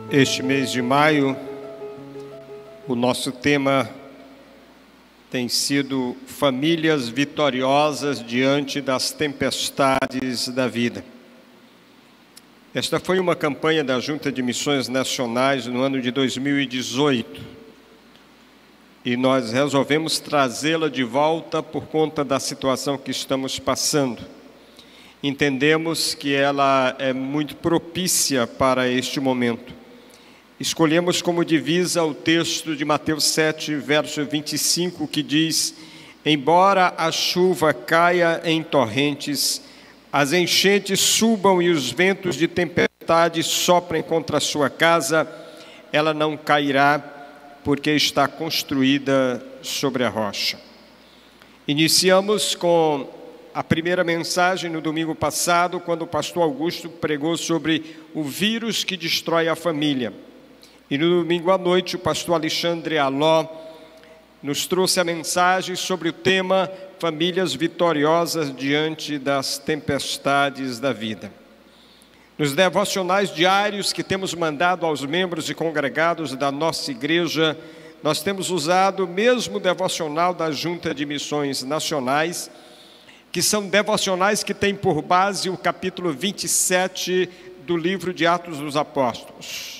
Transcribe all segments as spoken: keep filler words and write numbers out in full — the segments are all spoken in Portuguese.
Este mês de maio, o nosso tema tem sido famílias vitoriosas diante das tempestades da vida. Esta foi uma campanha da Junta de Missões Nacionais no ano de dois mil e dezoito. E nós resolvemos trazê-la de volta por conta da situação que estamos passando. Entendemos que ela é muito propícia para este momento. Escolhemos como divisa o texto de Mateus sete, verso vinte e cinco, que diz: embora a chuva caia em torrentes, as enchentes subam e os ventos de tempestade soprem contra a sua casa, ela não cairá, porque está construída sobre a rocha. Iniciamos com a primeira mensagem no domingo passado, quando o pastor Augusto pregou sobre o vírus que destrói a família. E no domingo à noite, o pastor Alexandre Aló nos trouxe a mensagem sobre o tema Famílias Vitoriosas diante das tempestades da vida. Nos devocionais diários que temos mandado aos membros e congregados da nossa igreja, nós temos usado o mesmo devocional da Junta de Missões Nacionais, que são devocionais que têm por base o capítulo vinte e sete do livro de Atos dos Apóstolos.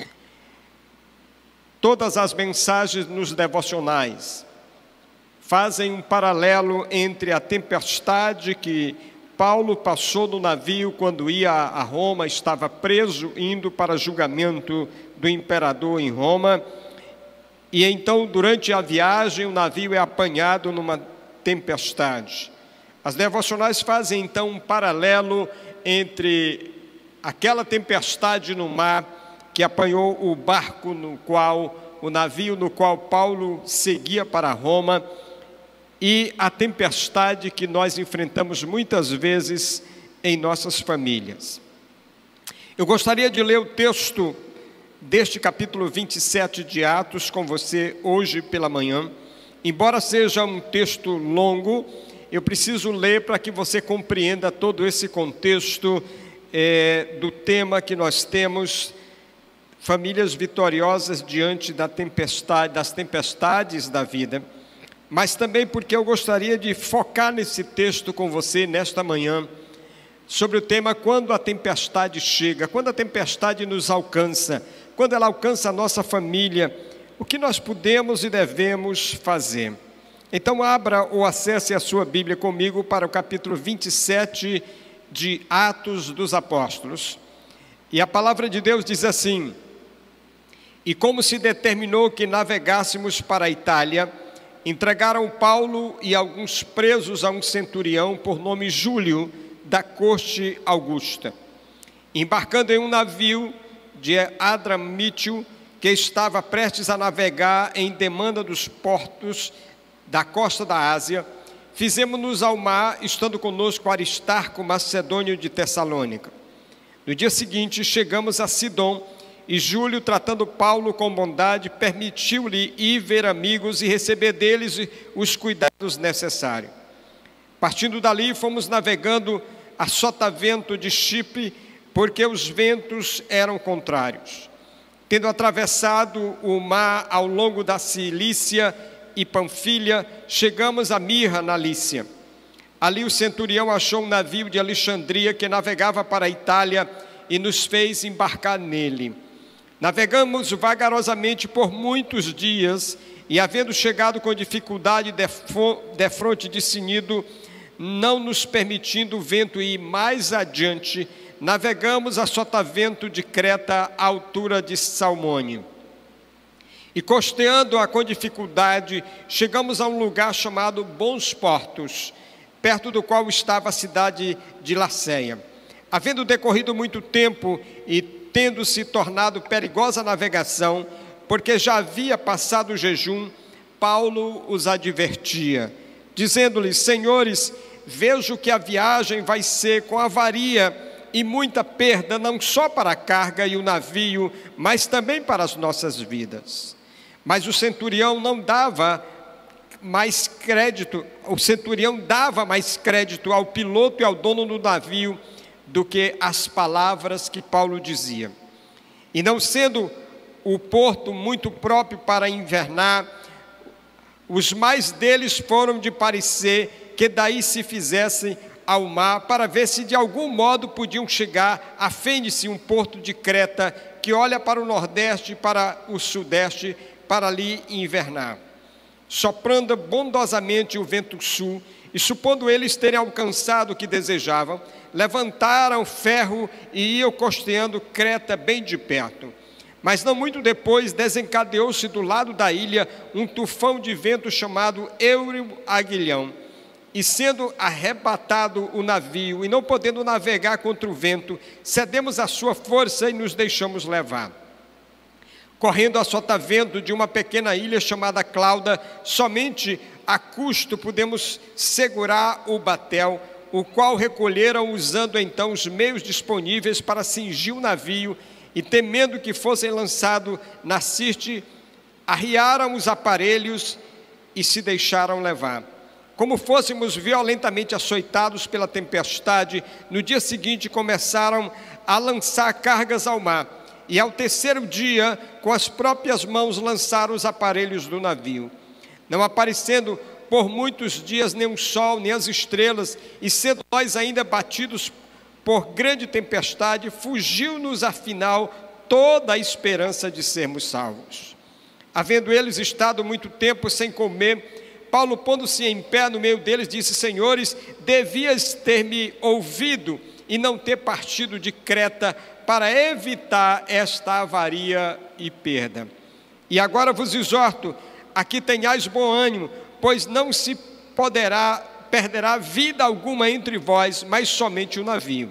Todas as mensagens nos devocionais fazem um paralelo entre a tempestade que Paulo passou no navio quando ia a Roma, estava preso, indo para julgamento do imperador em Roma, e então, durante a viagem, o navio é apanhado numa tempestade. As devocionais fazem, então, um paralelo entre aquela tempestade no mar que apanhou o barco no qual, o navio no qual Paulo seguia para Roma, e a tempestade que nós enfrentamos muitas vezes em nossas famílias. Eu gostaria de ler o texto deste capítulo vinte e sete de Atos com você hoje pela manhã. Embora seja um texto longo, eu preciso ler para que você compreenda todo esse contexto é, do tema que nós temos, famílias vitoriosas diante da tempestade, das tempestades da vida, mas também porque eu gostaria de focar nesse texto com você nesta manhã, sobre o tema quando a tempestade chega, quando a tempestade nos alcança, quando ela alcança a nossa família, o que nós podemos e devemos fazer. Então abra ou acesse a sua Bíblia comigo para o capítulo vinte e sete de Atos dos Apóstolos, e a palavra de Deus diz assim: e como se determinou que navegássemos para a Itália, entregaram Paulo e alguns presos a um centurião por nome Júlio, da corte Augusta. Embarcando em um navio de Adramítio, que estava prestes a navegar em demanda dos portos da costa da Ásia, fizemos-nos ao mar, estando conosco Aristarco, macedônio de Tessalônica. No dia seguinte, chegamos a Sidom, e Júlio, tratando Paulo com bondade, permitiu-lhe ir ver amigos e receber deles os cuidados necessários. Partindo dali, fomos navegando a sotavento de Chipre, porque os ventos eram contrários. Tendo atravessado o mar ao longo da Cilícia e Panfilha, chegamos a Mirra, na Lícia. Ali o centurião achou um navio de Alexandria que navegava para a Itália e nos fez embarcar nele. Navegamos vagarosamente por muitos dias e, havendo chegado com dificuldade defronte de Cnido, não nos permitindo o vento ir mais adiante, navegamos a sotavento de Creta à altura de Salmone. E costeando-a com dificuldade, chegamos a um lugar chamado Bons Portos, perto do qual estava a cidade de Laceia. Havendo decorrido muito tempo e tendo se tornado perigosa a navegação, porque já havia passado o jejum, Paulo os advertia, dizendo-lhes: senhores, vejo que a viagem vai ser com avaria e muita perda, não só para a carga e o navio, mas também para as nossas vidas. Mas o centurião não dava mais crédito, o centurião dava mais crédito ao piloto e ao dono do navio do que as palavras que Paulo dizia. E não sendo o porto muito próprio para invernar, os mais deles foram de parecer que daí se fizessem ao mar, para ver se de algum modo podiam chegar a Fênice, um porto de Creta, que olha para o nordeste e para o sudeste, para ali invernar. Soprando bondosamente o vento sul, e supondo eles terem alcançado o que desejavam, levantaram ferro e iam costeando Creta bem de perto. Mas não muito depois desencadeou-se do lado da ilha um tufão de vento chamado Euro-Aguilhão, e sendo arrebatado o navio, e não podendo navegar contra o vento, cedemos à sua força e nos deixamos levar. Correndo a sotavento de uma pequena ilha chamada Clauda, somente a custo pudemos segurar o batel, o qual recolheram usando então os meios disponíveis para cingir o navio, e temendo que fossem lançados na Sirte, arriaram os aparelhos e se deixaram levar. Como fôssemos violentamente açoitados pela tempestade, no dia seguinte começaram a lançar cargas ao mar, e ao terceiro dia, com as próprias mãos, lançaram os aparelhos do navio. Não aparecendo por muitos dias nem o sol, nem as estrelas, e sendo nós ainda batidos por grande tempestade, fugiu-nos afinal toda a esperança de sermos salvos. Havendo eles estado muito tempo sem comer, Paulo, pondo-se em pé no meio deles, disse: Senhores, devias ter-me ouvido e não ter partido de Creta para evitar esta avaria e perda. E agora vos exorto, aqui tenhais bom ânimo, pois não se poderá, perderá vida alguma entre vós, mas somente o navio.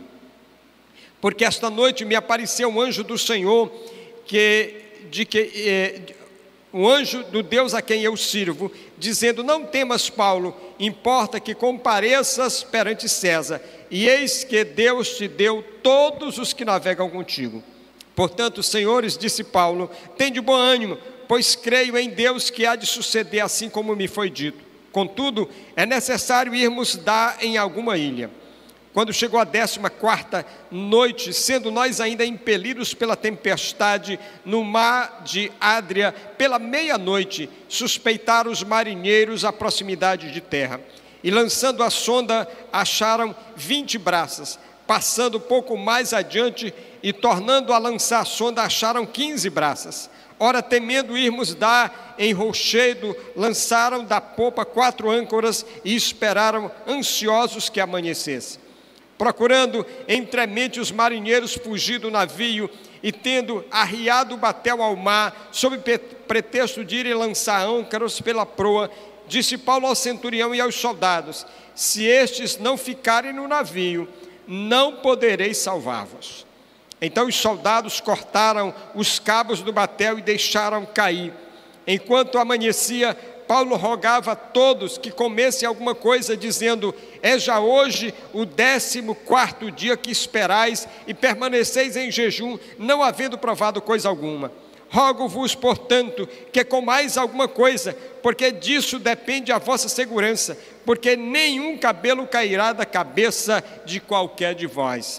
Porque esta noite me apareceu um anjo do Senhor, que, de que... Eh, um anjo do Deus a quem eu sirvo, dizendo: não temas, Paulo, importa que compareças perante César, e eis que Deus te deu todos os que navegam contigo. Portanto, senhores, disse Paulo, tende bom ânimo, pois creio em Deus que há de suceder assim como me foi dito. Contudo, é necessário irmos dar em alguma ilha. Quando chegou a décima quarta noite, sendo nós ainda impelidos pela tempestade no mar de Ádria, pela meia-noite, suspeitaram os marinheiros a proximidade de terra. E lançando a sonda, acharam vinte braças. Passando pouco mais adiante e tornando a lançar a sonda, acharam quinze braças. Ora, temendo irmos dar em rochedo, lançaram da popa quatro âncoras e esperaram ansiosos que amanhecesse. Procurando entremente os marinheiros fugir do navio e tendo arriado o batel ao mar, sob pretexto de irem lançar âncoras pela proa, disse Paulo ao centurião e aos soldados: se estes não ficarem no navio, não podereis salvar-vos. Então os soldados cortaram os cabos do batel e deixaram cair. Enquanto amanhecia, Paulo rogava a todos que comessem alguma coisa, dizendo: é já hoje o décimo quarto dia que esperais e permaneceis em jejum, não havendo provado coisa alguma. Rogo-vos, portanto, que comais alguma coisa, porque disso depende a vossa segurança, porque nenhum cabelo cairá da cabeça de qualquer de vós.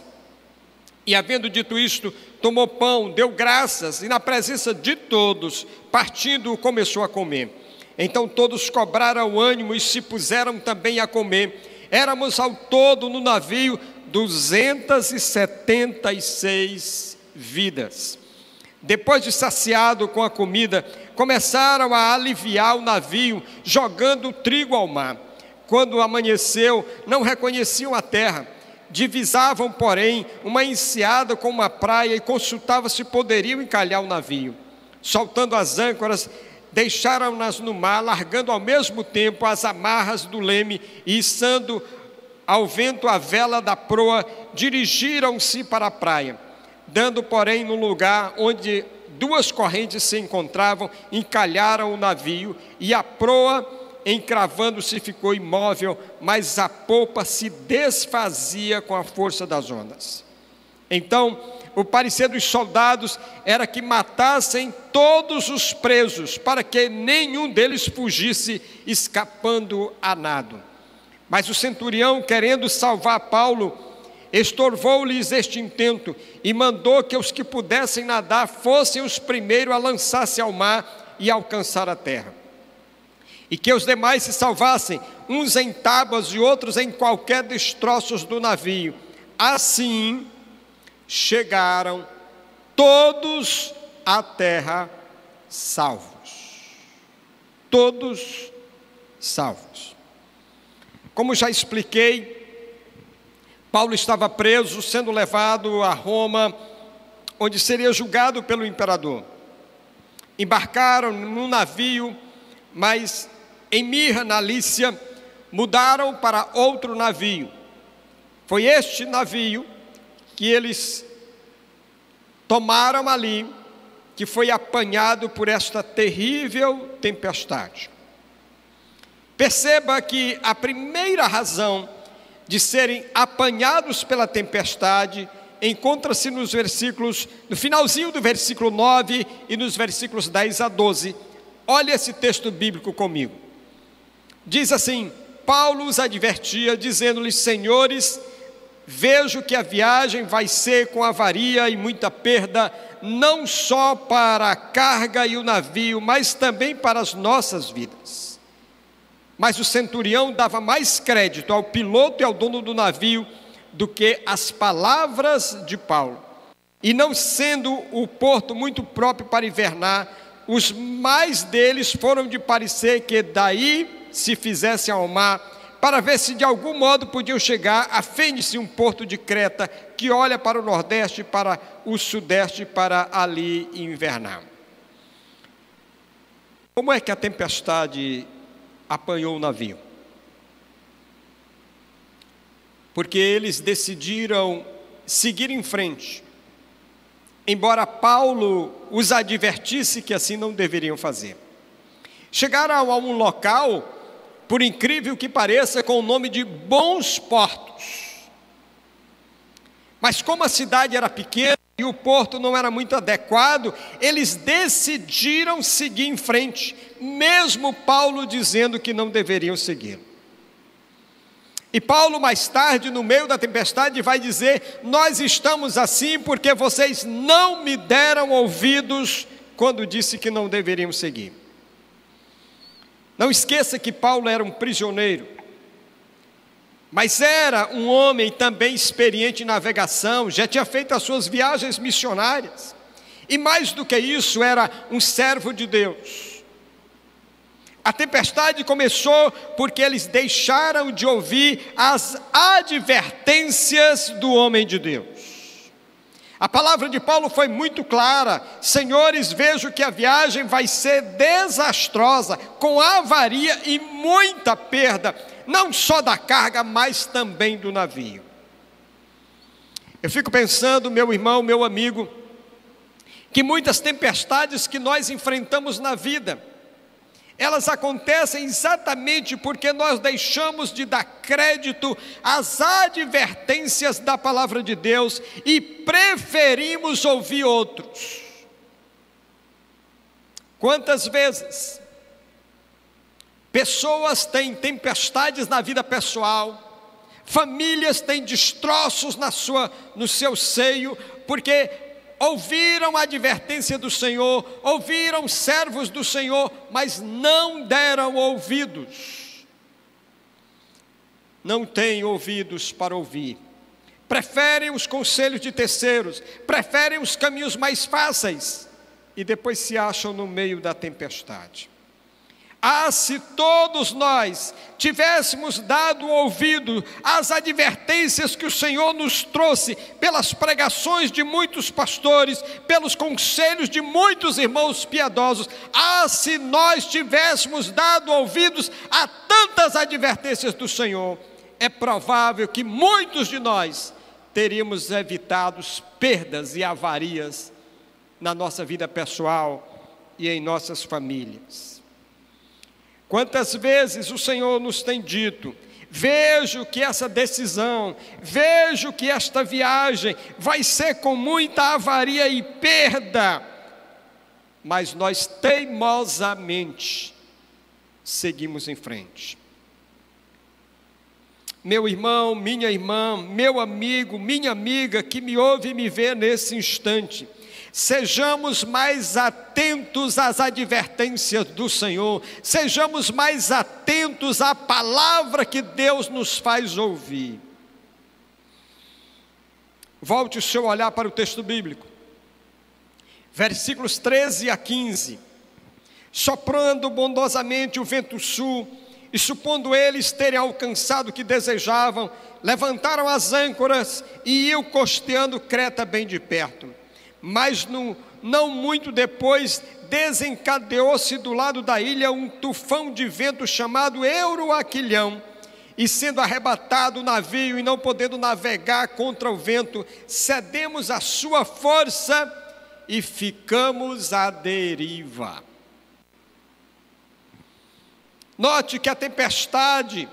E havendo dito isto, tomou pão, deu graças, e na presença de todos, partindo, começou a comer. Então todos cobraram ânimo e se puseram também a comer. Éramos ao todo no navio duzentas e setenta e seis vidas. Depois de saciado com a comida, começaram a aliviar o navio, jogando o trigo ao mar. Quando amanheceu, não reconheciam a terra. Divisavam, porém, uma enseada com uma praia e consultavam se poderiam encalhar o navio. Soltando as âncoras, deixaram-nas no mar, largando ao mesmo tempo as amarras do leme e içando ao vento a vela da proa, dirigiram-se para a praia. Dando, porém, no lugar onde duas correntes se encontravam, encalharam o navio e a proa, encravando-se, ficou imóvel, mas a popa se desfazia com a força das ondas. Então, o parecer dos soldados era que matassem todos os presos, para que nenhum deles fugisse, escapando a nado. Mas o centurião, querendo salvar Paulo, estorvou-lhes este intento e mandou que os que pudessem nadar fossem os primeiros a lançar-se ao mar e alcançar a terra, e que os demais se salvassem, uns em tábuas e outros em qualquer destroços do navio. Assim chegaram todos à terra salvos. Todos salvos. Como já expliquei, Paulo estava preso, sendo levado a Roma, onde seria julgado pelo imperador. Embarcaram num navio, mas em Mirra, na Lícia, mudaram para outro navio. Foi este navio que eles tomaram ali, que foi apanhado por esta terrível tempestade. Perceba que a primeira razão de serem apanhados pela tempestade encontra-se nos versículos, no finalzinho do versículo nove e nos versículos dez a doze. Olha esse texto bíblico comigo. Diz assim: Paulo os advertia, dizendo-lhes: senhores, vejo que a viagem vai ser com avaria e muita perda, não só para a carga e o navio, mas também para as nossas vidas. Mas o centurião dava mais crédito ao piloto e ao dono do navio do que as palavras de Paulo. E não sendo o porto muito próprio para invernar, os mais deles foram de parecer que daí se fizessem ao mar, para ver se de algum modo podiam chegar a Fênice, um porto de Creta, que olha para o nordeste, para o sudeste, para ali invernar. Como é que a tempestade apanhou o navio? Porque eles decidiram seguir em frente, embora Paulo os advertisse que assim não deveriam fazer. Chegaram a um local, por incrível que pareça, com o nome de Bons Portos. Mas como a cidade era pequena e o porto não era muito adequado, eles decidiram seguir em frente, mesmo Paulo dizendo que não deveriam seguir. E Paulo, mais tarde, no meio da tempestade, vai dizer: nós estamos assim porque vocês não me deram ouvidos quando disse que não deveriam seguir. Não esqueça que Paulo era um prisioneiro, mas era um homem também experiente em navegação, já tinha feito as suas viagens missionárias, e mais do que isso, era um servo de Deus. A tempestade começou porque eles deixaram de ouvir as advertências do homem de Deus. A palavra de Paulo foi muito clara: senhores, vejo que a viagem vai ser desastrosa, com avaria e muita perda, não só da carga, mas também do navio. Eu fico pensando, meu irmão, meu amigo, que muitas tempestades que nós enfrentamos na vida, elas acontecem exatamente porque nós deixamos de dar crédito às advertências da palavra de Deus e preferimos ouvir outros. Quantas vezes pessoas têm tempestades na vida pessoal, famílias têm destroços na sua, no seu seio, porque ouviram a advertência do Senhor, ouviram servos do Senhor, mas não deram ouvidos. Não têm ouvidos para ouvir. Preferem os conselhos de terceiros, preferem os caminhos mais fáceis e depois se acham no meio da tempestade. Ah, se todos nós tivéssemos dado ouvido às advertências que o Senhor nos trouxe pelas pregações de muitos pastores, pelos conselhos de muitos irmãos piedosos. Ah, se nós tivéssemos dado ouvidos a tantas advertências do Senhor, é provável que muitos de nós teríamos evitado perdas e avarias na nossa vida pessoal e em nossas famílias. Quantas vezes o Senhor nos tem dito: vejo que essa decisão, vejo que esta viagem vai ser com muita avaria e perda, mas nós teimosamente seguimos em frente. Meu irmão, minha irmã, meu amigo, minha amiga que me ouve e me vê nesse instante, sejamos mais atentos às advertências do Senhor, sejamos mais atentos à palavra que Deus nos faz ouvir. Volte o seu olhar para o texto bíblico, versículos treze a quinze. Soprando bondosamente o vento sul, e supondo eles terem alcançado o que desejavam, levantaram as âncoras e iam costeando Creta bem de perto. Mas no, não muito depois, desencadeou-se do lado da ilha um tufão de vento chamado Euroaquilhão, e sendo arrebatado o navio e não podendo navegar contra o vento, cedemos à sua força e ficamos à deriva. Note que a tempestade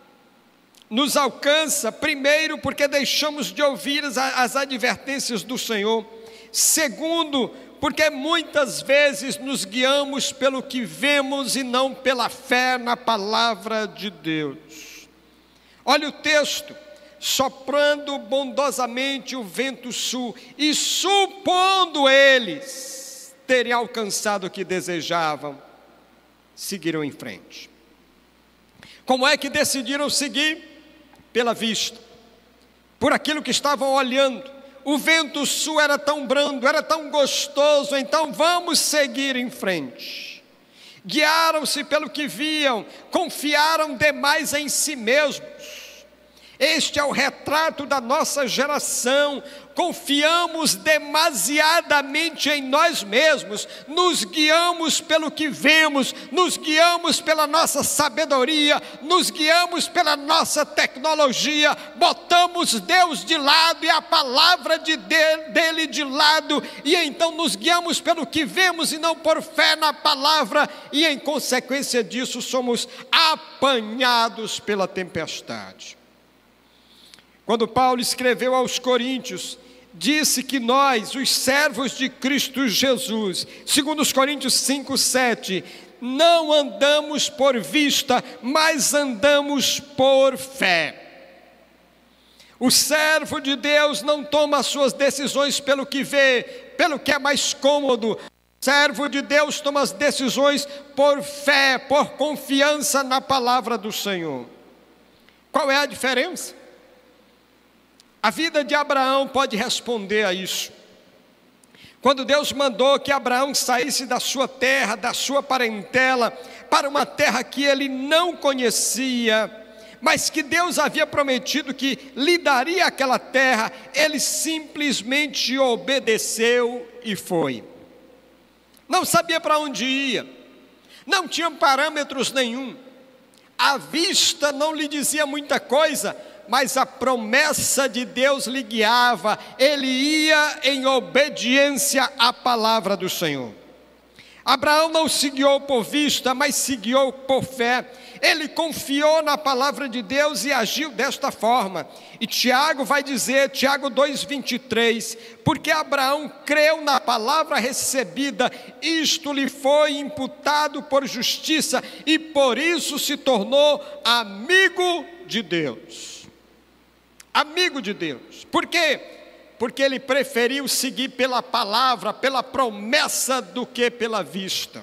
nos alcança, primeiro, porque deixamos de ouvir as, as advertências do Senhor. Segundo, porque muitas vezes nos guiamos pelo que vemos e não pela fé na palavra de Deus. Olha o texto: soprando bondosamente o vento sul, e supondo eles terem alcançado o que desejavam, seguiram em frente. Como é que decidiram seguir? Pela vista, por aquilo que estavam olhando. O vento sul era tão brando, era tão gostoso, então vamos seguir em frente. Guiaram-se pelo que viam, confiaram demais em si mesmos. Este é o retrato da nossa geração. Confiamos demasiadamente em nós mesmos, nos guiamos pelo que vemos, nos guiamos pela nossa sabedoria, nos guiamos pela nossa tecnologia, botamos Deus de lado e a palavra de dele de lado, e então nos guiamos pelo que vemos e não por fé na palavra, e em consequência disso somos apanhados pela tempestade. Quando Paulo escreveu aos Coríntios, disse que nós, os servos de Cristo Jesus, segundo os Coríntios cinco, sete, não andamos por vista, mas andamos por fé. O servo de Deus não toma as suas decisões pelo que vê, pelo que é mais cômodo. O servo de Deus toma as decisões por fé, por confiança na palavra do Senhor. Qual é a diferença? A vida de Abraão pode responder a isso. Quando Deus mandou que Abraão saísse da sua terra, da sua parentela, para uma terra que ele não conhecia, mas que Deus havia prometido que lhe daria aquela terra, ele simplesmente obedeceu e foi. Não sabia para onde ia, não tinha parâmetros nenhum, a vista não lhe dizia muita coisa, mas a promessa de Deus lhe guiava, ele ia em obediência à palavra do Senhor. Abraão não se guiou por vista, mas se guiou por fé. Ele confiou na palavra de Deus e agiu desta forma. E Tiago vai dizer, Tiago dois, vinte e três, porque Abraão creu na palavra recebida, isto lhe foi imputado por justiça, e por isso se tornou amigo de Deus. Amigo de Deus. Por quê? Porque ele preferiu seguir pela palavra, pela promessa, do que pela vista.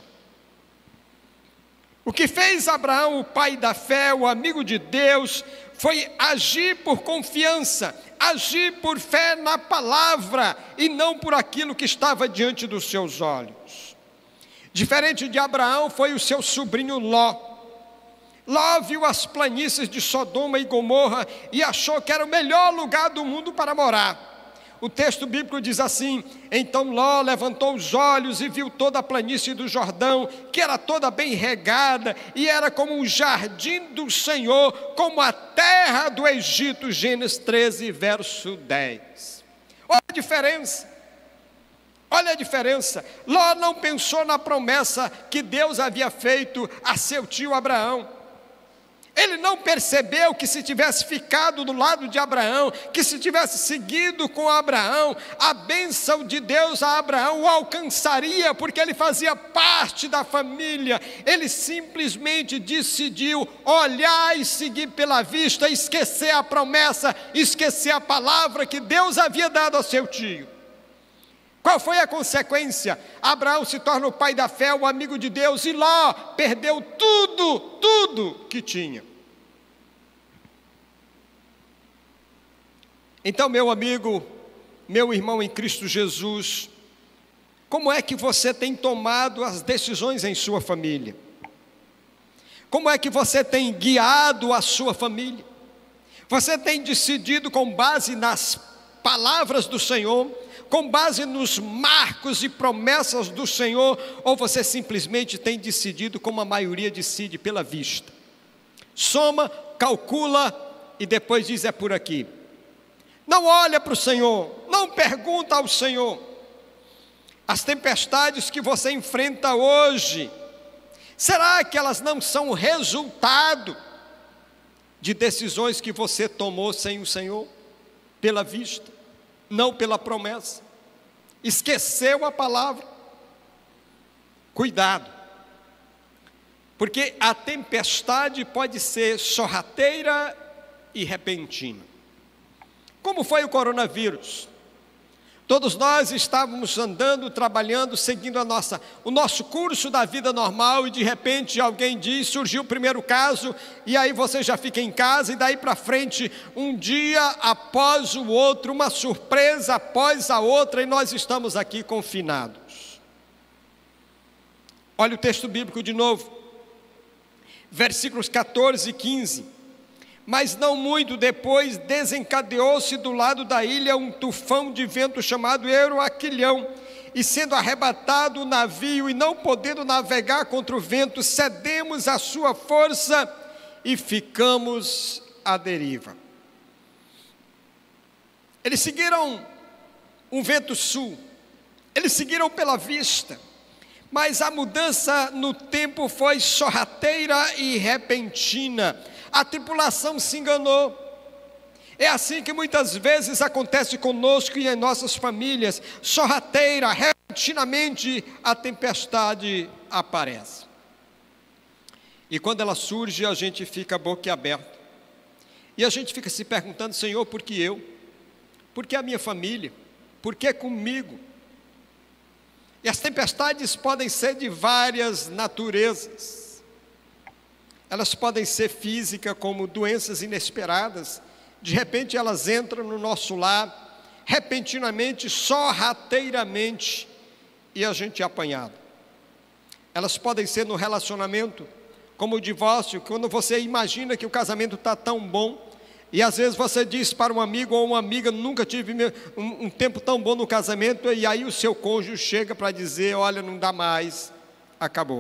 O que fez Abraão, o pai da fé, o amigo de Deus, foi agir por confiança, agir por fé na palavra, e não por aquilo que estava diante dos seus olhos. Diferente de Abraão foi o seu sobrinho Ló. Ló viu as planícies de Sodoma e Gomorra e achou que era o melhor lugar do mundo para morar. O texto bíblico diz assim: então Ló levantou os olhos e viu toda a planície do Jordão, que era toda bem regada, e era como um jardim do Senhor, como a terra do Egito. Gênesis treze, verso dez. Olha a diferença. Olha a diferença. Ló não pensou na promessa que Deus havia feito a seu tio Abraão. Ele não percebeu que se tivesse ficado do lado de Abraão, que se tivesse seguido com Abraão, a bênção de Deus a Abraão o alcançaria, porque ele fazia parte da família. Ele simplesmente decidiu olhar e seguir pela vista, esquecer a promessa, esquecer a palavra que Deus havia dado ao seu tio. Qual foi a consequência? Abraão se torna o pai da fé, o amigo de Deus, e Ló perdeu tudo, tudo que tinha. Então, meu amigo, meu irmão em Cristo Jesus, como é que você tem tomado as decisões em sua família? Como é que você tem guiado a sua família? Você tem decidido com base nas palavras do Senhor, com base nos marcos e promessas do Senhor, ou você simplesmente tem decidido como a maioria decide, pela vista? Soma, calcula e depois diz: é por aqui. Não olha para o Senhor, não pergunta ao Senhor. As tempestades que você enfrenta hoje, será que elas não são resultado de decisões que você tomou sem o Senhor? Pela vista, não pela promessa. Esqueceu a palavra. Cuidado, porque a tempestade pode ser sorrateira e repentina. Como foi o coronavírus? Todos nós estávamos andando, trabalhando, seguindo a nossa, o nosso curso da vida normal, e de repente alguém diz, surgiu o primeiro caso, e aí você já fica em casa, e daí para frente, um dia após o outro, uma surpresa após a outra, e nós estamos aqui confinados. Olha o texto bíblico de novo, versículos catorze e quinze. Mas não muito depois, desencadeou-se do lado da ilha um tufão de vento chamado Euroaquilhão, e sendo arrebatado o navio e não podendo navegar contra o vento, cedemos à sua força e ficamos à deriva. Eles seguiram um vento sul, eles seguiram pela vista, mas a mudança no tempo foi sorrateira e repentina. A tripulação se enganou. É assim que muitas vezes acontece conosco e em nossas famílias. Sorrateira, repentinamente a tempestade aparece. E quando ela surge, a gente fica boquiaberto. E a gente fica se perguntando: Senhor, por que eu? Por que a minha família? Por que comigo? E as tempestades podem ser de várias naturezas. Elas podem ser físicas, como doenças inesperadas. De repente elas entram no nosso lar, repentinamente, sorrateiramente, e a gente é apanhado. Elas podem ser no relacionamento, como o divórcio, quando você imagina que o casamento está tão bom, e às vezes você diz para um amigo ou uma amiga: nunca tive um, um tempo tão bom no casamento, e aí o seu cônjuge chega para dizer: olha, não dá mais, acabou.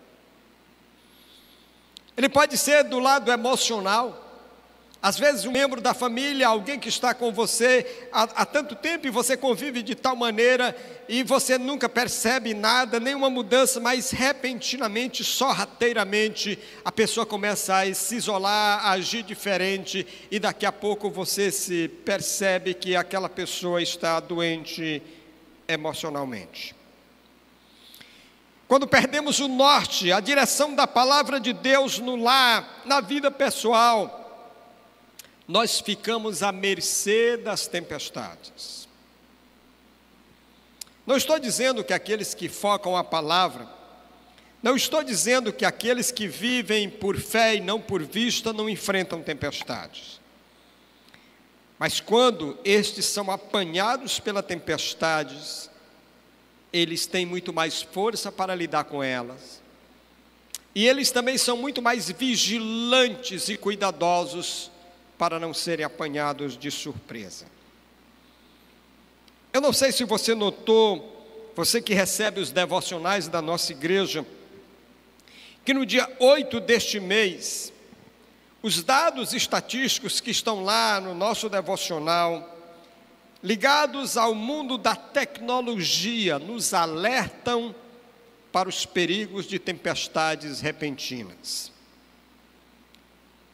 Ele pode ser do lado emocional. Às vezes um membro da família, alguém que está com você há, há tanto tempo, e você convive de tal maneira, e você nunca percebe nada, nenhuma mudança, mas repentinamente, sorrateiramente, a pessoa começa a se isolar, a agir diferente, e daqui a pouco você se percebe que aquela pessoa está doente emocionalmente. Quando perdemos o norte, a direção da palavra de Deus no lar, na vida pessoal, nós ficamos à mercê das tempestades. Não estou dizendo que aqueles que focam a palavra, não estou dizendo que aqueles que vivem por fé e não por vista não enfrentam tempestades. Mas quando estes são apanhados pela tempestades, eles têm muito mais força para lidar com elas. E eles também são muito mais vigilantes e cuidadosos para não serem apanhados de surpresa. Eu não sei se você notou, você que recebe os devocionais da nossa igreja, que no dia oito deste mês, os dados estatísticos que estão lá no nosso devocional, ligados ao mundo da tecnologia, nos alertam para os perigos de tempestades repentinas.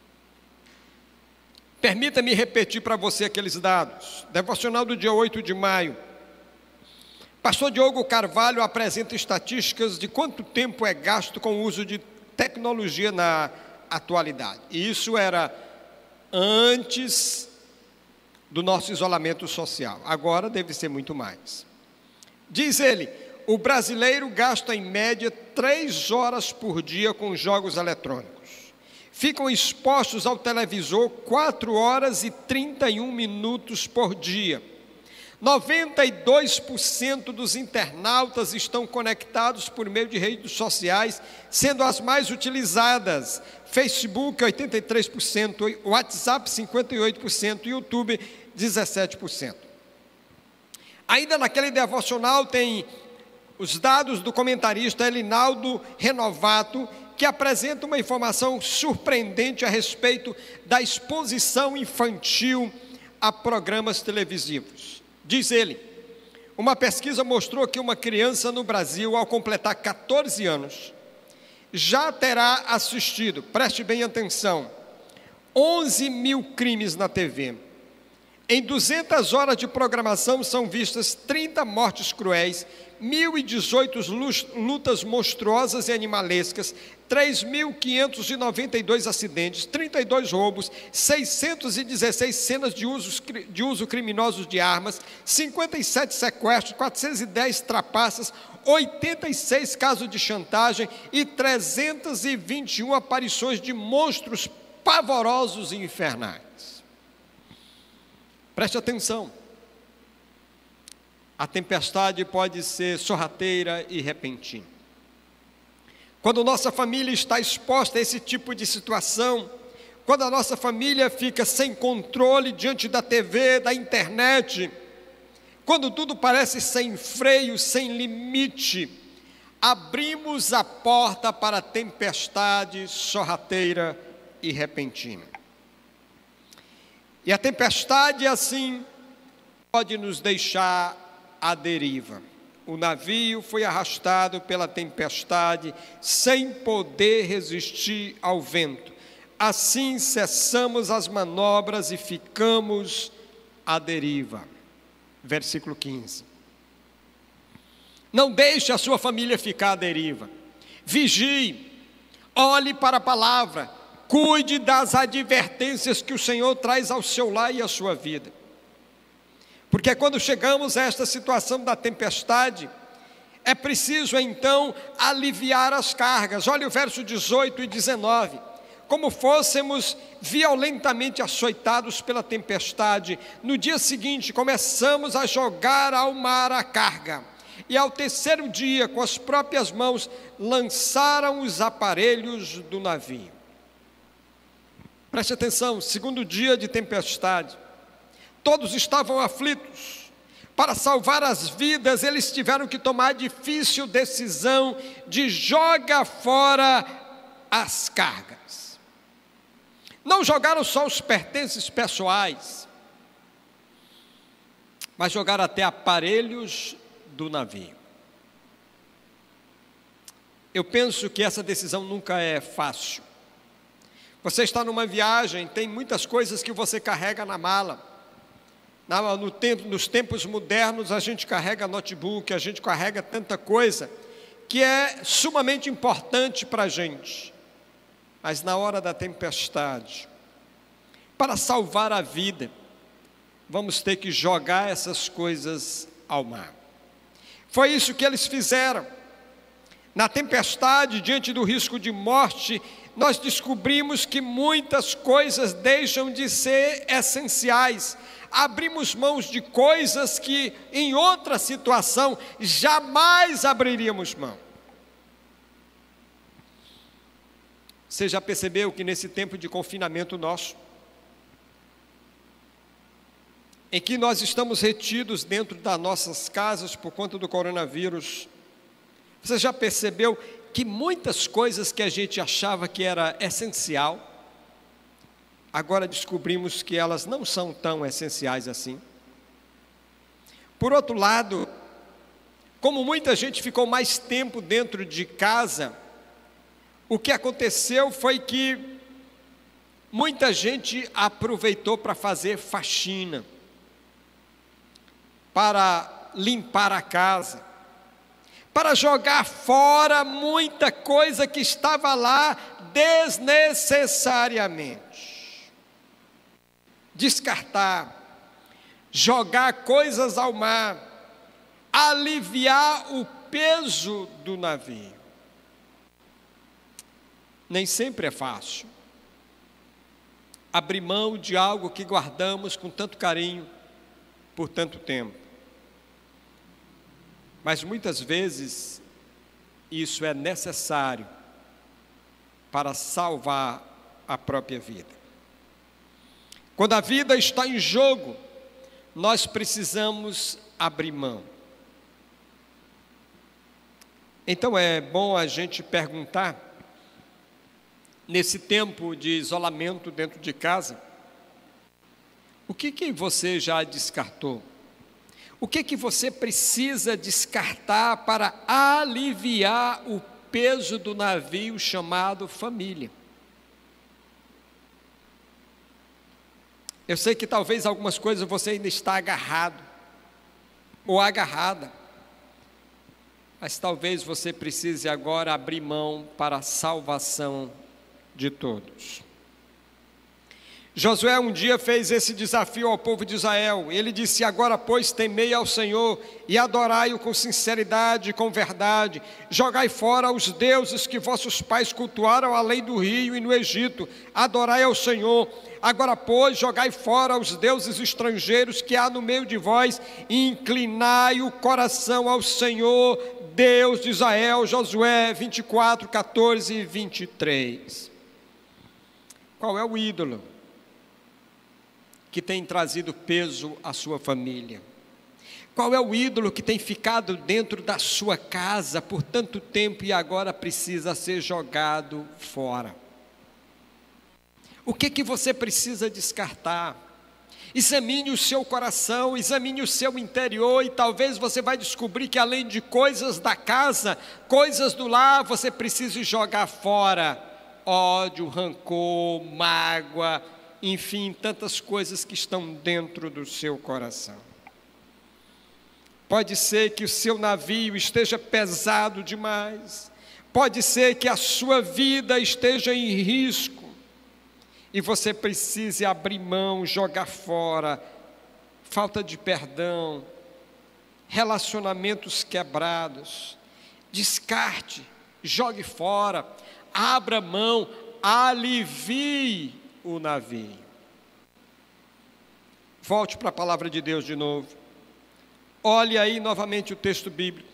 Permita-me repetir para você aqueles dados. Devocional do dia oito de maio. Pastor Diogo Carvalho apresenta estatísticas de quanto tempo é gasto com o uso de tecnologia na atualidade. E isso era antes do nosso isolamento social. Agora deve ser muito mais. Diz ele, o brasileiro gasta em média três horas por dia com jogos eletrônicos. Ficam expostos ao televisor quatro horas e trinta e um minutos por dia. noventa e dois por cento dos internautas estão conectados por meio de redes sociais, sendo as mais utilizadas: Facebook, oitenta e três por cento, WhatsApp, cinquenta e oito por cento, YouTube, dezessete por cento. Ainda naquele devocional tem os dados do comentarista Elinaldo Renovato, que apresenta uma informação surpreendente a respeito da exposição infantil a programas televisivos. Diz ele, uma pesquisa mostrou que uma criança no Brasil, ao completar quatorze anos, já terá assistido, preste bem atenção, onze mil crimes na T V. Em duzentas horas de programação são vistas trinta mortes cruéis, mil e dezoito lutas monstruosas e animalescas, três mil quinhentos e noventa e dois acidentes, trinta e dois roubos, seiscentas e dezesseis cenas de uso, de uso criminosos de armas, cinquenta e sete sequestros, quatrocentas e dez trapaças, oitenta e seis casos de chantagem e trezentas e vinte e uma aparições de monstros pavorosos e infernais. Preste atenção. A tempestade pode ser sorrateira e repentina. Quando nossa família está exposta a esse tipo de situação, quando a nossa família fica sem controle diante da T V, da internet, quando tudo parece sem freio, sem limite, abrimos a porta para a tempestade sorrateira e repentina. E a tempestade, assim, pode nos deixar à deriva. O navio foi arrastado pela tempestade, sem poder resistir ao vento. Assim cessamos as manobras e ficamos à deriva. Versículo quinze. Não deixe a sua família ficar à deriva. Vigie, olhe para a palavra, cuide das advertências que o Senhor traz ao seu lar e à sua vida. Porque quando chegamos a esta situação da tempestade, é preciso então aliviar as cargas. Olha o verso dezoito e dezenove. Como fôssemos violentamente açoitados pela tempestade, no dia seguinte começamos a jogar ao mar a carga. E ao terceiro dia, com as próprias mãos, lançaram os aparelhos do navio. Preste atenção, segundo dia de tempestade, todos estavam aflitos. Para salvar as vidas, eles tiveram que tomar a difícil decisão de jogar fora as cargas. Não jogaram só os pertences pessoais, mas jogaram até aparelhos do navio. Eu penso que essa decisão nunca é fácil. Você está numa viagem, tem muitas coisas que você carrega na mala. No tempo, nos tempos modernos, a gente carrega notebook, a gente carrega tanta coisa que é sumamente importante para a gente. Mas na hora da tempestade, para salvar a vida, vamos ter que jogar essas coisas ao mar. Foi isso que eles fizeram. Na tempestade, diante do risco de morte, nós descobrimos que muitas coisas deixam de ser essenciais. Abrimos mãos de coisas que em outra situação jamais abriríamos mão. Você já percebeu que nesse tempo de confinamento nosso, em que nós estamos retidos dentro das nossas casas por conta do coronavírus, você já percebeu que muitas coisas que a gente achava que era essencial, agora descobrimos que elas não são tão essenciais assim? Por outro lado, como muita gente ficou mais tempo dentro de casa, o que aconteceu foi que Muita gente aproveitou para fazer faxina, para limpar a casa, para jogar fora muita coisa que estava lá desnecessariamente. Descartar, jogar coisas ao mar, aliviar o peso do navio. Nem sempre é fácil abrir mão de algo que guardamos com tanto carinho por tanto tempo. Mas muitas vezes isso é necessário para salvar a própria vida. Quando a vida está em jogo, nós precisamos abrir mão. Então é bom a gente perguntar, nesse tempo de isolamento dentro de casa, o que que você já descartou? O que que você precisa descartar para aliviar o peso do navio chamado família? Eu sei que talvez algumas coisas você ainda está agarrado ou agarrada, mas talvez você precise agora abrir mão para a salvação de todos. Josué um dia fez esse desafio ao povo de Israel. Ele disse: agora, pois, temei ao Senhor e adorai-o com sinceridade e com verdade. Jogai fora os deuses que vossos pais cultuaram além do rio e no Egito. Adorai ao Senhor. Agora, pois, jogai fora os deuses estrangeiros que há no meio de vós e inclinai o coração ao Senhor, Deus de Israel. Josué vinte e quatro, quatorze e vinte e três. Qual é o ídolo que tem trazido peso à sua família? Qual é o ídolo que tem ficado dentro da sua casa por tanto tempo e agora precisa ser jogado fora? O que que você precisa descartar? Examine o seu coração, examine o seu interior e talvez você vai descobrir que além de coisas da casa, coisas do lar, você precisa jogar fora. Ódio, rancor, mágoa, enfim, tantas coisas que estão dentro do seu coração. Pode ser que o seu navio esteja pesado demais, pode ser que a sua vida esteja em risco, e você precise abrir mão, jogar fora, falta de perdão, relacionamentos quebrados. Descarte, jogue fora, abra mão, alivie o navio. Volte para a palavra de Deus de novo. Olhe aí novamente o texto bíblico.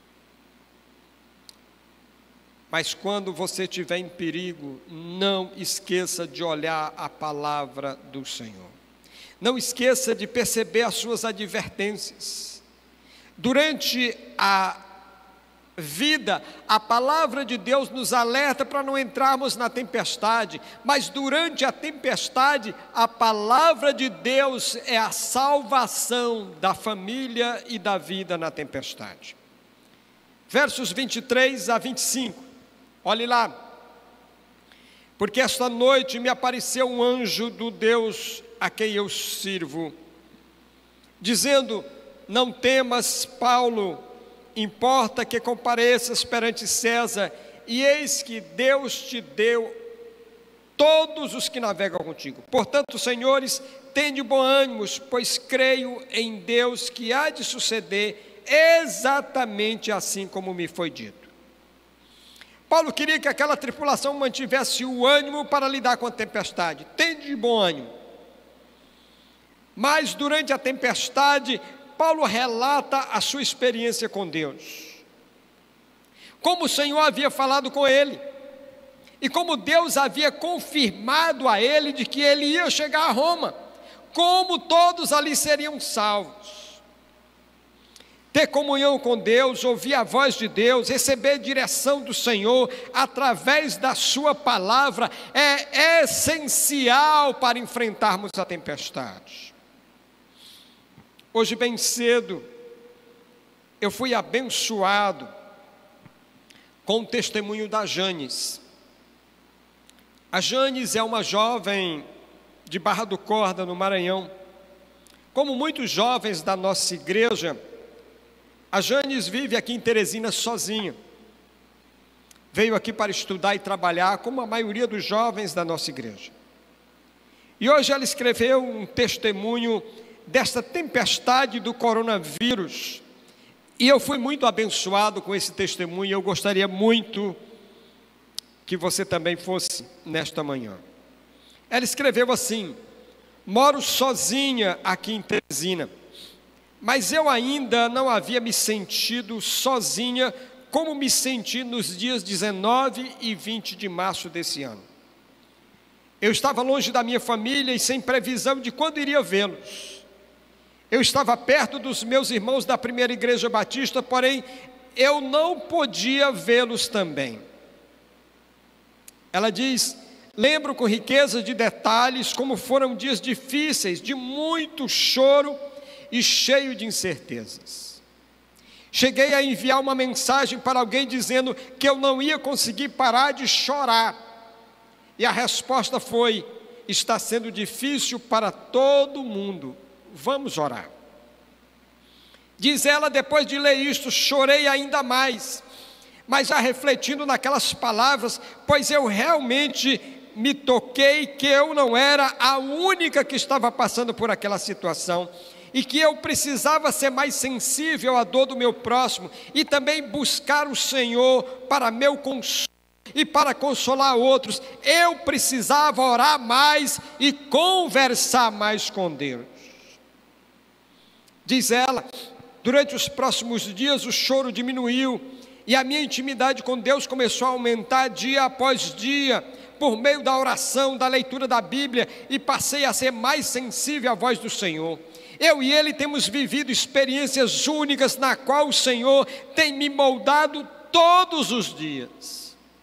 Mas quando você estiver em perigo, não esqueça de olhar a palavra do Senhor. Não esqueça de perceber as suas advertências. Durante a vida, a palavra de Deus nos alerta para não entrarmos na tempestade, mas durante a tempestade, a palavra de Deus é a salvação da família e da vida na tempestade. Versos vinte e três a vinte e cinco, olhe lá. Porque esta noite me apareceu um anjo do Deus a quem eu sirvo, dizendo: não temas, Paulo, importa que compareças perante César, e eis que Deus te deu todos os que navegam contigo. Portanto, senhores, tende bom ânimo, pois creio em Deus que há de suceder exatamente assim como me foi dito. Paulo queria que aquela tripulação mantivesse o ânimo para lidar com a tempestade. Tende bom ânimo. Mas durante a tempestade, Paulo relata a sua experiência com Deus, como o Senhor havia falado com ele, e como Deus havia confirmado a ele de que ele ia chegar a Roma, como todos ali seriam salvos. Ter comunhão com Deus, ouvir a voz de Deus, receber direção do Senhor através da sua palavra é essencial para enfrentarmos a tempestade. Hoje bem cedo, eu fui abençoado com o testemunho da Janes. A Janes é uma jovem de Barra do Corda, no Maranhão. Como muitos jovens da nossa igreja, a Janes vive aqui em Teresina sozinha. Veio aqui para estudar e trabalhar, como a maioria dos jovens da nossa igreja. E hoje ela escreveu um testemunho desta tempestade do coronavírus. E eu fui muito abençoado com esse testemunho. Eu gostaria muito que você também fosse nesta manhã. Ela escreveu assim: moro sozinha aqui em Teresina, mas eu ainda não havia me sentido sozinha como me senti nos dias dezenove e vinte de março desse ano. Eu estava longe da minha família e sem previsão de quando iria vê-los. Eu estava perto dos meus irmãos da primeira igreja batista, porém eu não podia vê-los também. Ela diz: lembro com riqueza de detalhes como foram dias difíceis, de muito choro e cheio de incertezas. Cheguei a enviar uma mensagem para alguém dizendo que eu não ia conseguir parar de chorar. E a resposta foi: está sendo difícil para todo mundo, vamos orar. Diz ela, depois de ler isto, chorei ainda mais, mas já refletindo naquelas palavras, pois eu realmente me toquei que eu não era a única que estava passando por aquela situação, e que eu precisava ser mais sensível à dor do meu próximo, e também buscar o Senhor para meu consolo, e para consolar outros. Eu precisava orar mais e conversar mais com Deus. Diz ela, durante os próximos dias o choro diminuiu, e a minha intimidade com Deus começou a aumentar dia após dia, por meio da oração, da leitura da Bíblia, e passei a ser mais sensível à voz do Senhor. Eu e ele temos vivido experiências únicas, na qual o Senhor tem me moldado todos os dias.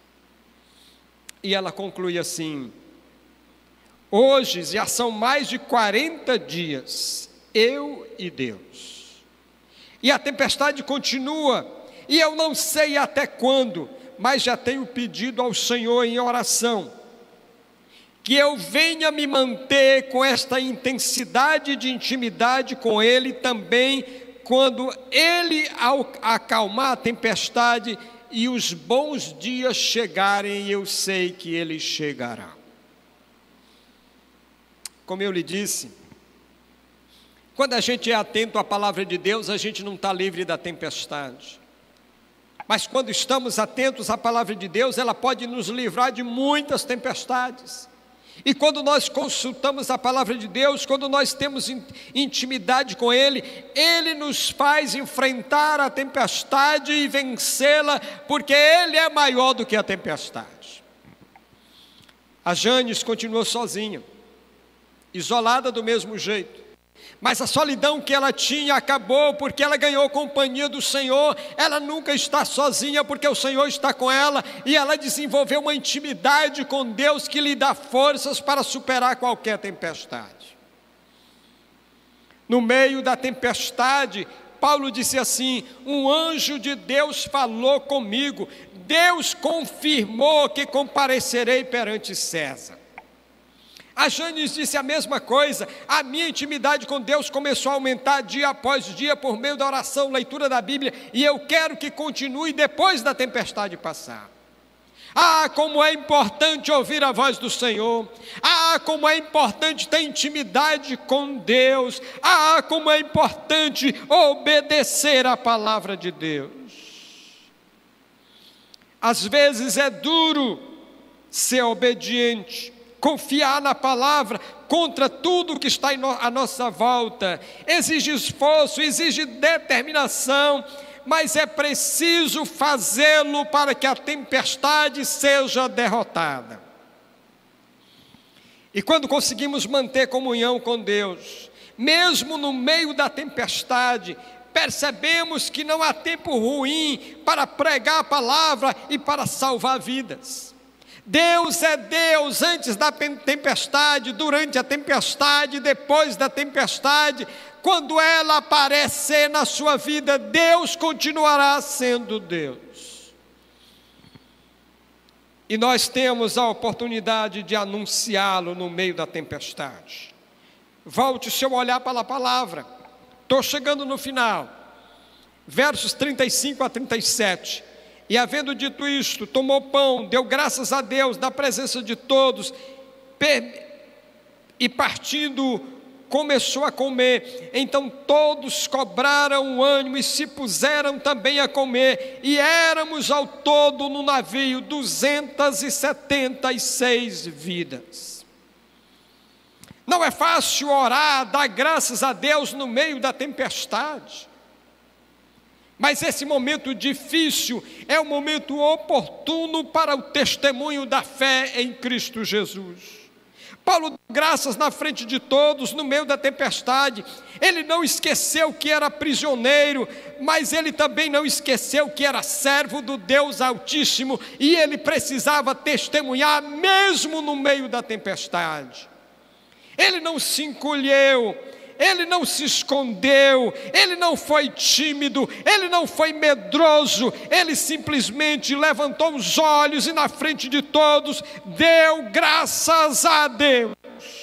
E ela conclui assim: hoje já são mais de quarenta dias, eu e Deus. E a tempestade continua, e eu não sei até quando, mas já tenho pedido ao Senhor em oração, que eu venha me manter com esta intensidade de intimidade com Ele também, quando Ele acalmar a tempestade e os bons dias chegarem, eu sei que Ele chegará. Como eu lhe disse, quando a gente é atento à palavra de Deus, a gente não está livre da tempestade. Mas quando estamos atentos à palavra de Deus, ela pode nos livrar de muitas tempestades. E quando nós consultamos a palavra de Deus, quando nós temos intimidade com Ele, Ele nos faz enfrentar a tempestade e vencê-la, porque Ele é maior do que a tempestade. A Janes continuou sozinha, isolada do mesmo jeito. Mas a solidão que ela tinha acabou, porque ela ganhou companhia do Senhor. Ela nunca está sozinha, porque o Senhor está com ela, e ela desenvolveu uma intimidade com Deus que lhe dá forças para superar qualquer tempestade. No meio da tempestade, Paulo disse assim: um anjo de Deus falou comigo, Deus confirmou que comparecerei perante César. A Janes disse a mesma coisa: a minha intimidade com Deus começou a aumentar dia após dia por meio da oração, leitura da Bíblia, e eu quero que continue depois da tempestade passar. Ah, como é importante ouvir a voz do Senhor. Ah, como é importante ter intimidade com Deus. Ah, como é importante obedecer a palavra de Deus. Às vezes é duro ser obediente, confiar na palavra contra tudo que está à nossa volta. Exige esforço, exige determinação, mas é preciso fazê-lo para que a tempestade seja derrotada. E quando conseguimos manter comunhão com Deus, mesmo no meio da tempestade, percebemos que não há tempo ruim para pregar a palavra e para salvar vidas. Deus é Deus antes da tempestade, durante a tempestade, depois da tempestade. Quando ela aparecer na sua vida, Deus continuará sendo Deus. E nós temos a oportunidade de anunciá-lo no meio da tempestade. Volte o seu olhar para a palavra. Estou chegando no final. Versos trinta e cinco a trinta e sete. E havendo dito isto, tomou pão, deu graças a Deus na presença de todos, e partindo, começou a comer. Então todos cobraram o ânimo e se puseram também a comer, e éramos ao todo no navio duzentas e setenta e seis vidas. Não é fácil orar, dar graças a Deus no meio da tempestade, mas esse momento difícil é o momento oportuno para o testemunho da fé em Cristo Jesus. Paulo deu graças na frente de todos, no meio da tempestade. Ele não esqueceu que era prisioneiro, mas ele também não esqueceu que era servo do Deus Altíssimo, e ele precisava testemunhar mesmo no meio da tempestade. Ele não se encolheu, ele não se escondeu, ele não foi tímido, ele não foi medroso, ele simplesmente levantou os olhos e na frente de todos deu graças a Deus.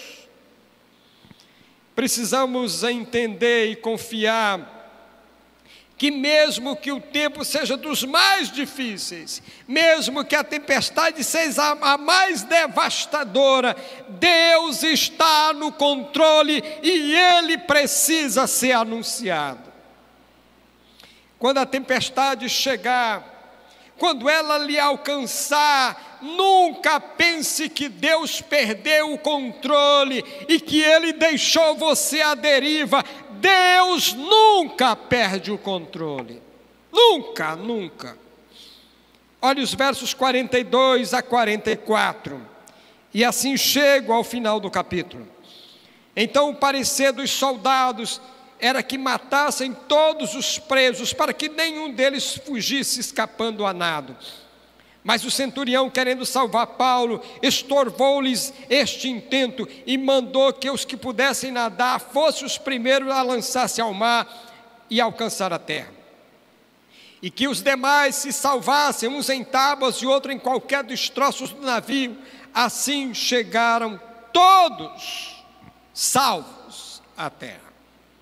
Precisamos entender e confiar que mesmo que o tempo seja dos mais difíceis, mesmo que a tempestade seja a mais devastadora, Deus está no controle e Ele precisa ser anunciado. Quando a tempestade chegar, quando ela lhe alcançar, nunca pense que Deus perdeu o controle e que Ele deixou você à deriva. Deus nunca perde o controle, nunca, nunca. Olha os versos quarenta e dois a quarenta e quatro, e assim chego ao final do capítulo. Então o parecer dos soldados era que matassem todos os presos, para que nenhum deles fugisse escapando a nado. Mas o centurião, querendo salvar Paulo, estorvou-lhes este intento e mandou que os que pudessem nadar fossem os primeiros a lançar-se ao mar e alcançar a terra. E que os demais se salvassem, uns em tábuas e outros em qualquer dos troços do navio. Assim chegaram todos salvos à terra.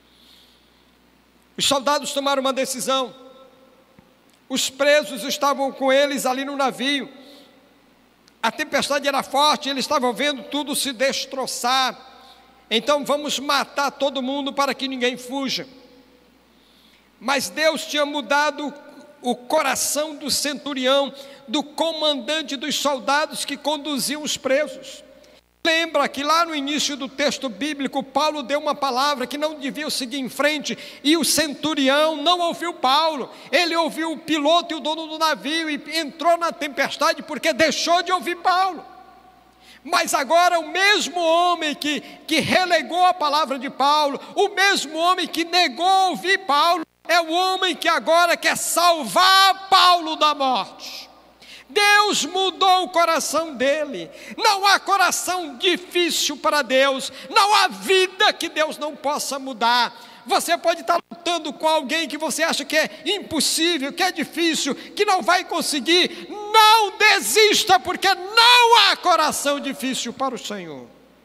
Os soldados tomaram uma decisão. Os presos estavam com eles ali no navio. A tempestade era forte, eles estavam vendo tudo se destroçar. Então vamos matar todo mundo para que ninguém fuja. Mas Deus tinha mudado o coração do centurião, do comandante dos soldados que conduziam os presos. Lembra que lá no início do texto bíblico, Paulo deu uma palavra que não devia seguir em frente, e o centurião não ouviu Paulo, ele ouviu o piloto e o dono do navio, e entrou na tempestade porque deixou de ouvir Paulo. Mas agora o mesmo homem que, que relegou a palavra de Paulo, o mesmo homem que negou ouvir Paulo, é o homem que agora quer salvar Paulo da morte. Deus mudou o coração dele. Não há coração difícil para Deus, não há vida que Deus não possa mudar. Você pode estar lutando com alguém que você acha que é impossível, que é difícil, que não vai conseguir. Não desista, porque não há coração difícil para o Senhor.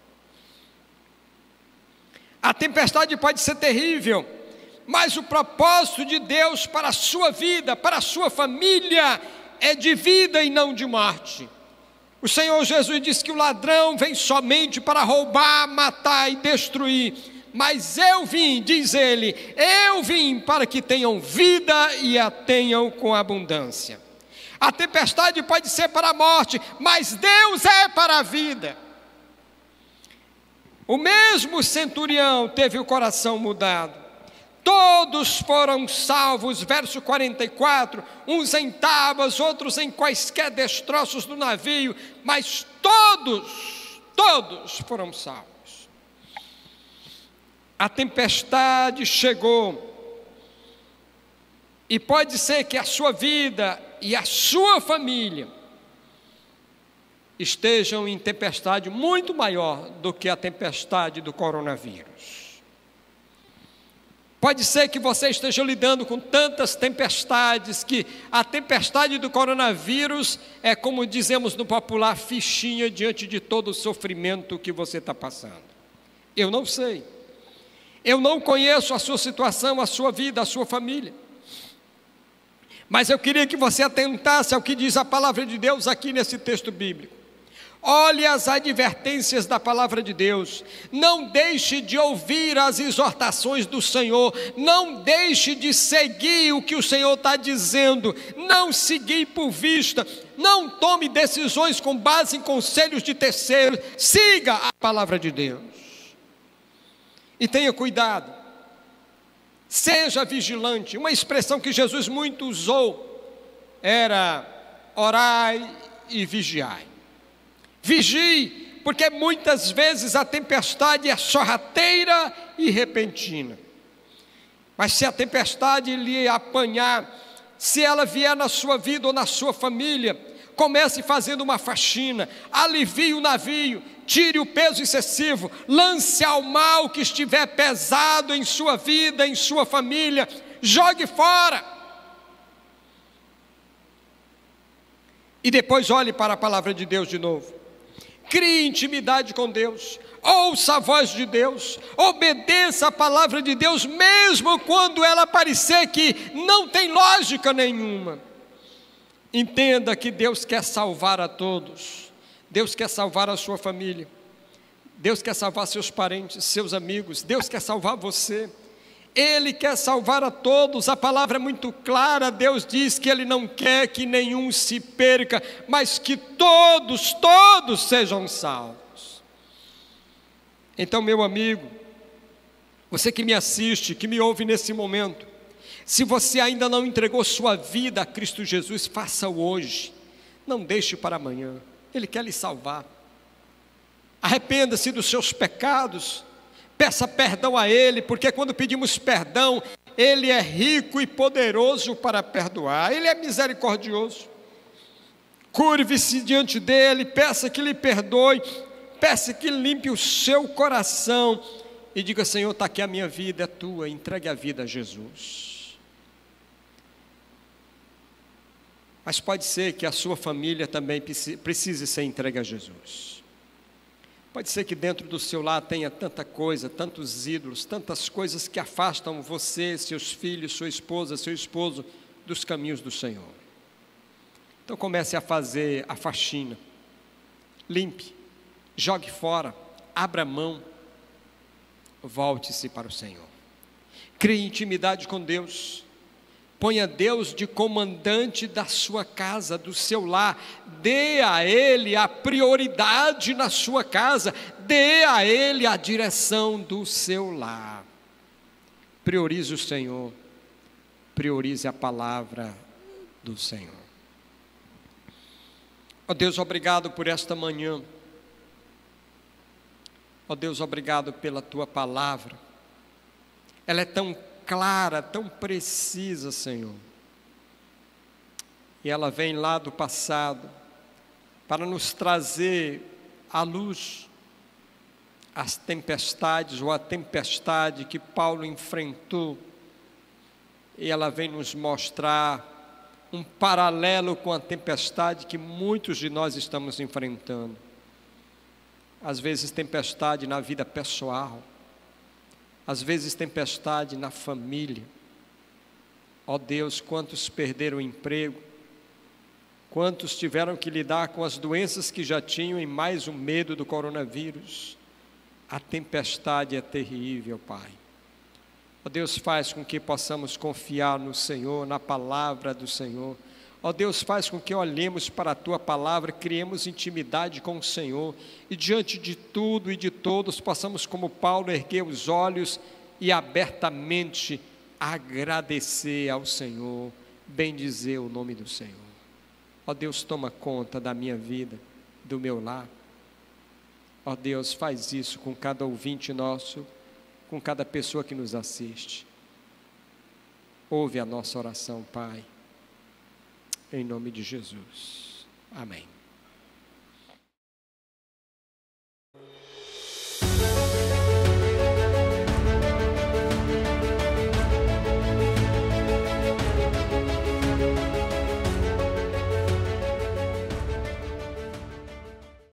A tempestade pode ser terrível, mas o propósito de Deus para a sua vida, para a sua família, é de vida e não de morte. O Senhor Jesus disse que o ladrão vem somente para roubar, matar e destruir, mas eu vim, diz ele, eu vim para que tenham vida e a tenham com abundância. A tempestade pode ser para a morte, mas Deus é para a vida. O mesmo centurião teve o coração mudado. Todos foram salvos, verso quarenta e quatro, uns em tábuas, outros em quaisquer destroços do navio, mas todos, todos foram salvos. A tempestade chegou, e pode ser que a sua vida e a sua família estejam em tempestade muito maior do que a tempestade do coronavírus. Pode ser que você esteja lidando com tantas tempestades, que a tempestade do coronavírus é, como dizemos no popular, fichinha diante de todo o sofrimento que você está passando. Eu não sei. Eu não conheço a sua situação, a sua vida, a sua família. Mas eu queria que você atentasse ao que diz a palavra de Deus aqui nesse texto bíblico. Olhe as advertências da palavra de Deus, não deixe de ouvir as exortações do Senhor, não deixe de seguir o que o Senhor está dizendo, não seguir por vista, não tome decisões com base em conselhos de terceiros, siga a palavra de Deus. E tenha cuidado, seja vigilante. Uma expressão que Jesus muito usou era orai e vigiai. Vigie, porque muitas vezes a tempestade é sorrateira e repentina. Mas se a tempestade lhe apanhar, se ela vier na sua vida ou na sua família, comece fazendo uma faxina, alivie o navio, tire o peso excessivo, lance ao mal que estiver pesado em sua vida, em sua família, jogue fora. E depois olhe para a palavra de Deus de novo. Crie intimidade com Deus, ouça a voz de Deus, obedeça a palavra de Deus, mesmo quando ela parecer que não tem lógica nenhuma. Entenda que Deus quer salvar a todos, Deus quer salvar a sua família, Deus quer salvar seus parentes, seus amigos, Deus quer salvar você. Ele quer salvar a todos, a palavra é muito clara, Deus diz que Ele não quer que nenhum se perca, mas que todos, todos sejam salvos. Então, meu amigo, você que me assiste, que me ouve nesse momento, se você ainda não entregou sua vida a Cristo Jesus, faça-o hoje, não deixe para amanhã, Ele quer lhe salvar. Arrependa-se dos seus pecados, peça perdão a Ele, porque quando pedimos perdão, Ele é rico e poderoso para perdoar, Ele é misericordioso. Curve-se diante dEle, peça que Ele perdoe, peça que limpe o seu coração e diga: Senhor, está aqui a minha vida, é tua, entregue a vida a Jesus. Mas pode ser que a sua família também precise ser entregue a Jesus. Pode ser que dentro do seu lar tenha tanta coisa, tantos ídolos, tantas coisas que afastam você, seus filhos, sua esposa, seu esposo dos caminhos do Senhor. Então comece a fazer a faxina, limpe, jogue fora, abra mão, volte-se para o Senhor. Crie intimidade com Deus. Ponha Deus de comandante da sua casa, do seu lar, dê a Ele a prioridade na sua casa, dê a Ele a direção do seu lar. Priorize o Senhor, priorize a palavra do Senhor. Ó Deus, obrigado por esta manhã. Ó Deus, obrigado pela Tua palavra. Ela é tão clara, tão precisa, Senhor. E ela vem lá do passado para nos trazer à luz as tempestades ou a tempestade que Paulo enfrentou. E ela vem nos mostrar um paralelo com a tempestade que muitos de nós estamos enfrentando. Às vezes tempestade na vida pessoal, às vezes tempestade na família. Ó Deus, quantos perderam o emprego, quantos tiveram que lidar com as doenças que já tinham e mais o medo do coronavírus. A tempestade é terrível, Pai. Ó Deus, faz com que possamos confiar no Senhor, na palavra do Senhor. Ó Deus, faz com que olhemos para a Tua palavra, criemos intimidade com o Senhor e diante de tudo e de todos possamos, como Paulo, erguer os olhos e abertamente agradecer ao Senhor, bendizer o nome do Senhor. Ó Deus, toma conta da minha vida, do meu lar. Ó Deus, faz isso com cada ouvinte nosso, com cada pessoa que nos assiste. Ouve a nossa oração, Pai. Em nome de Jesus. Amém.